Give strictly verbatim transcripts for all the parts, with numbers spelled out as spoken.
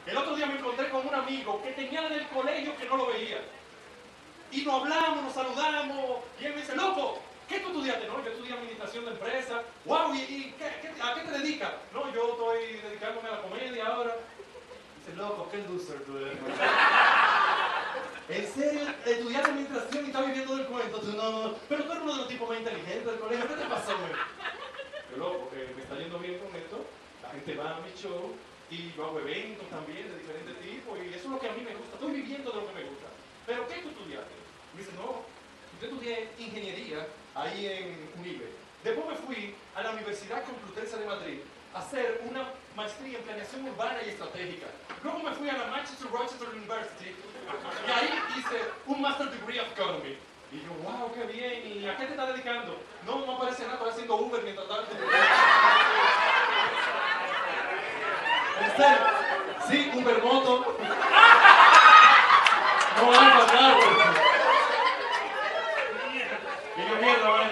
El otro día me encontré con un amigo que tenía desde el colegio que no lo veía. Y nos hablamos, nos saludamos, y él me dice, loco, ¿qué tú estudiaste? No, yo estudié administración de empresas. Wow, ¿y, y qué, qué, a qué te dedicas? No, yo estoy dedicándome a la comedia ahora. Dice, loco, qué loser tú eres. ¿En serio? ¿Estudiaste administración y estás viviendo del cuento? Tú, no, no, pero tú eres uno de los tipos más inteligentes del colegio. ¿Qué te pasó, güey? Yo, loco, que me está yendo bien con esto. La gente va a mi show y yo hago eventos también de diferentes tipos y eso es lo que a mí me gusta. Estoy viviendo de lo que me gusta. ¿Pero qué tú estudiaste? Me dice, no, yo estudié ingeniería ahí en UNIBE. Después me fui a la Universidad Complutense de Madrid a hacer una maestría en planeación urbana y estratégica. Luego me fui a la Manchester Rochester University y ahí hice un Master Degree of Economy. Y yo, wow, qué bien, ¿y a qué te estás dedicando? No, no aparece nada, estoy haciendo Uber mientras tanto. ¿En serio? Sí, Uber Moto. No hay para acá, y yo, mierda, vale.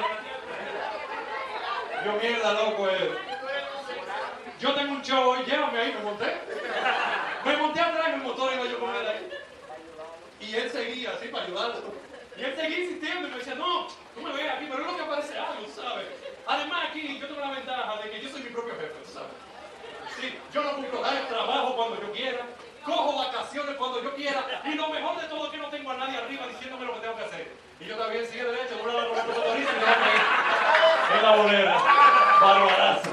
Yo, mierda, loco, eh. Yo tengo un show hoy, llévame ahí, me monté. Me monté atrás en el motor y iba yo con él ahí. Y él seguía así para ayudarlo. Y él seguía insistiendo y me decía, no, tú me ves aquí, pero es lo que aparece algo, ¿sabes? Además aquí yo tengo la ventaja de que yo soy mi propio jefe, ¿tú sabes? Sí, yo no cumplo horario, trabajo cuando yo quiera, cojo vacaciones cuando yo quiera, y lo mejor de todo es que no tengo a nadie arriba diciéndome lo que tengo que hacer. Y yo también sigue derecho, una la con el motorista y me voy a ir en la bolera. Barbarazo.